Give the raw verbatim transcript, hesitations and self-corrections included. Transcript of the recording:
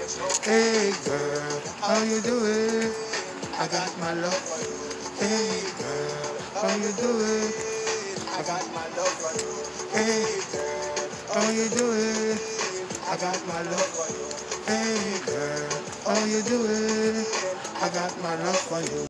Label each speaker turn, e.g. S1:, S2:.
S1: Hey girl, how you doing? I got my love for you. Hey girl, how you doing? I got my love for you. Hey girl, how you doing? I got my love for you. Hey girl, how you doing? I got my love for you.